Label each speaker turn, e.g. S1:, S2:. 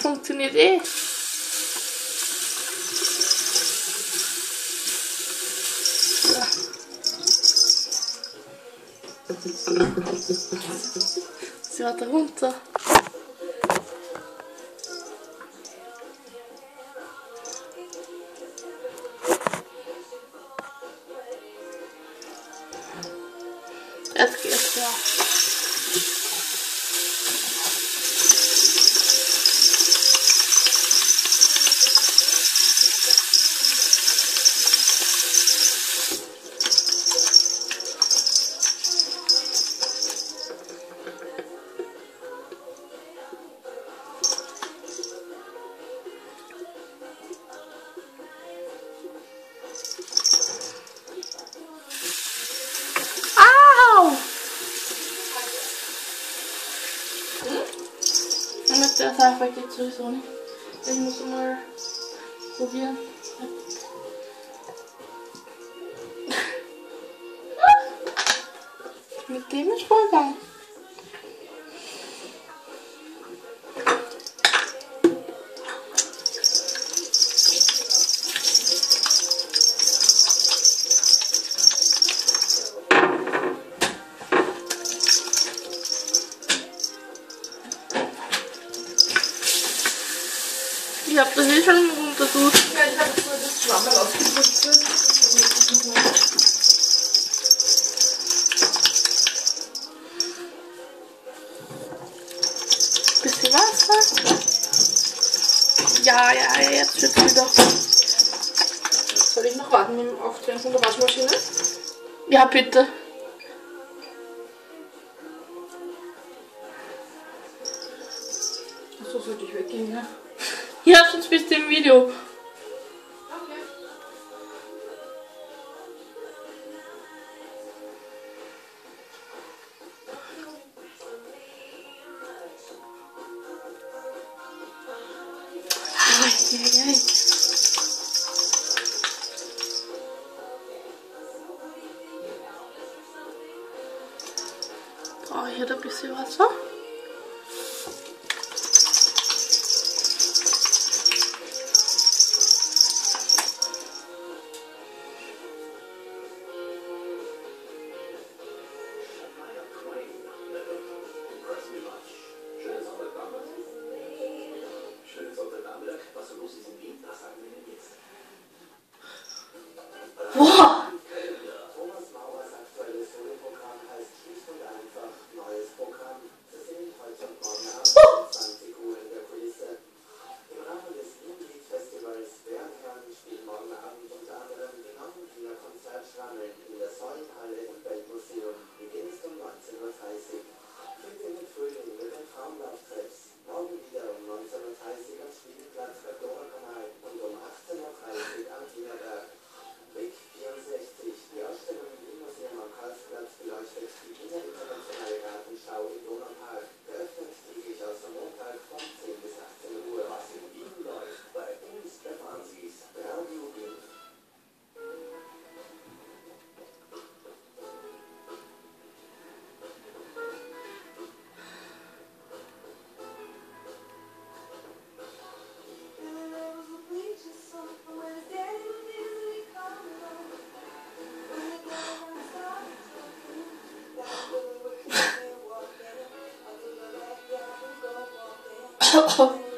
S1: funktioniert eh. Sie war da runter. Jetzt geht's ja. Der Seife geht sowieso nicht. Ich muss mal probieren. Mit dem ist Vollgang. Ich hab das eh schon runter tut.
S2: Ja, ich habe nur das Schwammel ausgeputzt.
S1: Bisschen Wasser. Ja, jetzt wird's wieder.
S2: Soll ich noch warten mit dem Aufdrehen von der Waschmaschine?
S1: Ja, bitte.
S2: Achso, sollte ich weggehen, ne?
S1: Ja, sonst bist du im Video.
S2: Okay.
S1: Brauche ich hier ein bisschen Wasser? Boah! Oh.